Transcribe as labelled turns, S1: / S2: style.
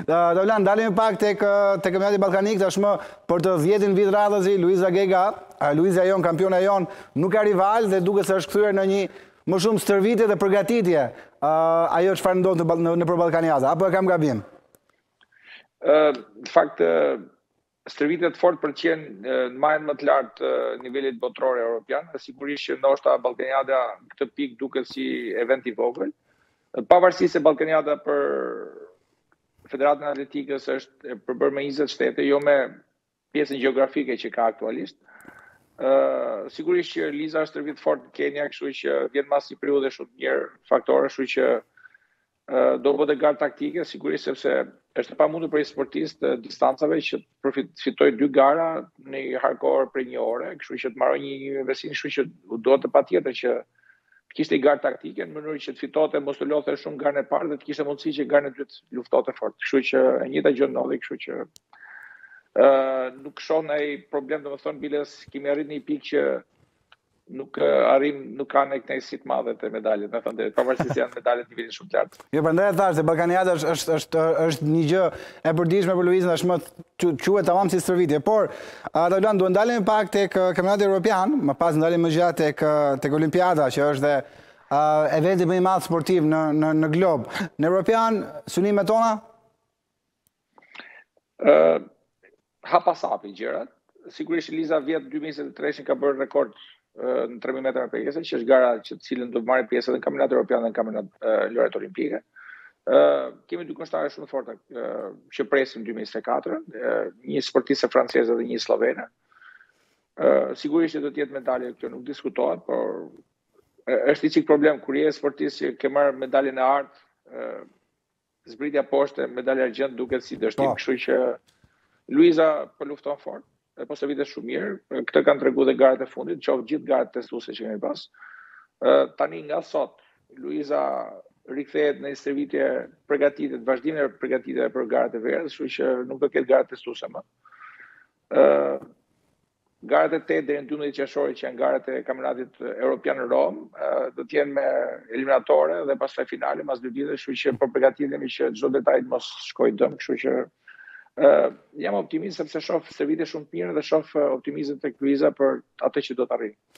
S1: Dolan, dalim pak tek kampionati ballkanik tashmë për të 10-ën vit radhëzi Luiza Gega, Luiza jon, kampiona jon, nuk ka rival dhe duket se është kthyer në një më shumë stërvitje dhe përgatitje. Ajo çfarë ndodh në për Ballkaniata, apo e kam gabim?
S2: Në fakt, stërvitjet fort përqen në majën më të lartë të nivelit botror europian, dhe sigurisht që ndoshta Ballkaniata në këtë pikë duket si event i vogël. Pavarësisht se Ballkaniata për Federatën Atletikës është përbërë me 20 shtete, jo me pjesën gjeografike që ka aktualisht. Sigurisht që Liza është stërvit fort në Kenya, kështu që vjen mas një periudhe shumë të mirë faktore, kështu që do bëhet garë taktike, sigurisht sepse është e pamundur për një sportist të distancave që fitoj 2 gara në një hardcore për 1 ore, kështu që të marrë një investim, kështu që duhet të patjetër që të kishte garë taktike në mënyrë që të fitote mos të lodhte shumë garën e parë dhe të kishte mundësi që garën e dytë luftote fort. Kështu që e njëjta gjë ndodhi, kështu që nuk shoh ndonjë problem, domethënë biles kemi arrit në një pikë që nuk ka ne kënaqësi të madhe te medaljet, domethënë pavarësisht se janë medaljet nivelin shumë të lartë.
S1: Jo, prandaj e thash se Ballkaniata është një gjë e përditshme për Luizën, tashmë quhet tamam si stërvitje, por Dolan duhet ndalim pak tek kampionati evropian, më pas ndalim më gjatë tek Olimpiada, që është dhe eventi më i madh sportiv në glob. Në evropian, synimet tona?
S2: Hapasapi gjërat. Sigurisht Liza vjet 2023 ka bërë rekord në 3000 metra me pjesë, që është gara që cilën do të marrë pjesë edhe në kampionatin evropian dhe në kampionat lojrat olimpike. Kemi 2 kundërshtare shumë të forta që presim 2024, një sportiste franceze dhe një slovene. Sigurisht që do të jetë medalje, kjo nuk diskutohet, por është i çik problem kur je sportist që ke marrë medaljen e artë, zbritja poshtë, medalja argjend duket si dështim, kështu që Luiza po lufton fort. Po se vitet shumë mirë, këtë kanë treguar dhe garat e fundit, qoftë gjithë garat testuese që kemi pas. Tani nga sot, Luiza rikthehet në një stërvitje përgatitje, vazhdimin e përgatitjeve për garat e verës, kështu që nuk do ketë garat testuese më. Garat e 8 deri në 12 qershori, që janë garat e kampionatit evropian në Rom, do të jenë me eliminatore dhe pastaj finale mas 2 ditësh, kështu që po përgatitemi që çdo detaj të mos shkojë dëm, kështu që jam optimist sepse shoh stërvitje shumë të mira dhe shoh optimizëm tek Luiza për atë që do të arrijë.